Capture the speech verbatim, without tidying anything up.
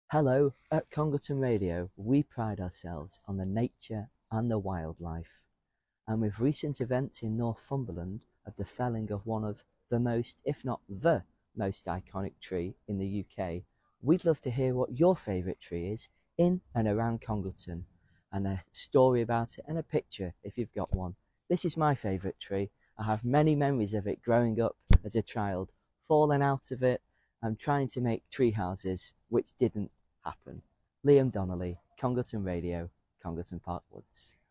Hello, at Congleton Radio, we pride ourselves on the nature and the wildlife. And with recent events in Northumberland of the felling of one of the most, if not the most iconic tree in the U K, we'd love to hear what your favourite tree is in and around Congleton, and a story about it and a picture if you've got one. This is my favourite tree. I have many memories of it growing up as a child, falling out of it and trying to make tree houses, which didn't happen. Liam Donnelly, Congleton Radio, Congleton Park Woods.